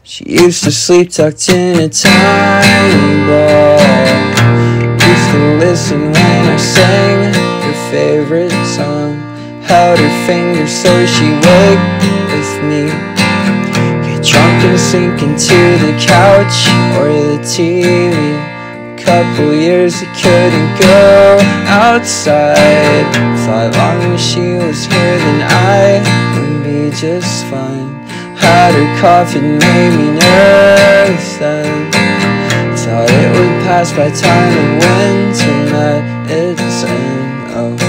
She used to sleep tucked in a tiny ball. Used to listen when I sang her favorite song. Held her fingers so she'd wake with me. Get drunk and sink into the couch or the TV. Couple years I couldn't go outside. Thought long as she was here then I would be just fine. Had her cough, it made me nervous then. Thought it would pass by time the winter met its end. Oh.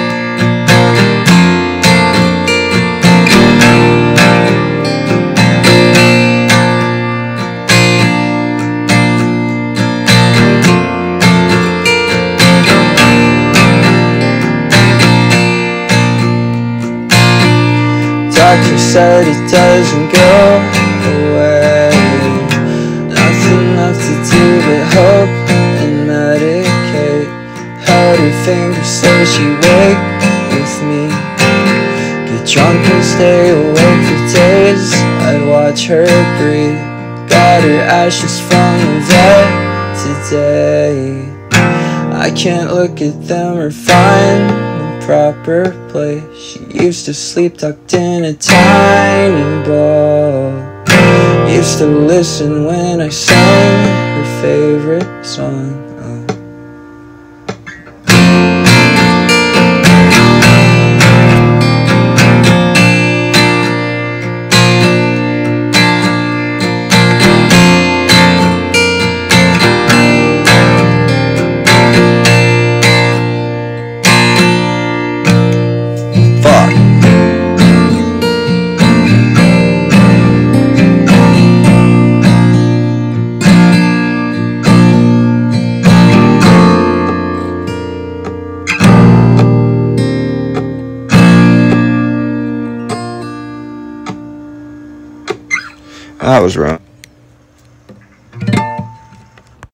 Doctor said it doesn't go away. Nothing left to do but hope and medicate. Held her fingers so she'd wake with me. Get drunk and stay awake for days. I'd watch her breathe. Got her ashes from the vet today. I can't look at them or find proper place. She used to sleep tucked in a tiny ball. Used to listen when I sang her favorite song. That was wrong.